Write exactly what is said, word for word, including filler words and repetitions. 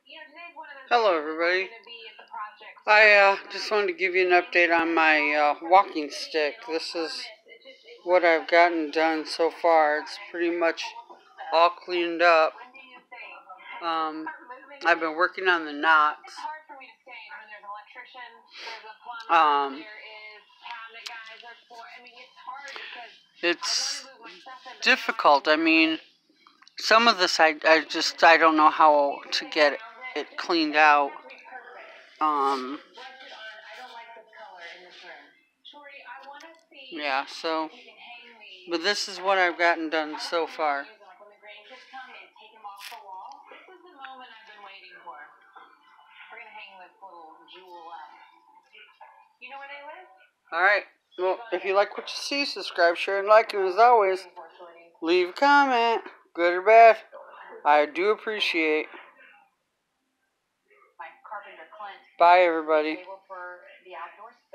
Hello everybody. I uh, just wanted to give you an update on my uh, walking stick. This is what I've gotten done so far. It's pretty much all cleaned up. Um, I've been working on the knots. Um, it's difficult. I mean, some of this I, I just I don't know how to get it, it cleaned out. Um, yeah, so, but this is what I've gotten done so far. Alright, well, if you like what you see, subscribe, share, and like, and as always, leave a comment, good or bad. I do appreciate. Bye, everybody.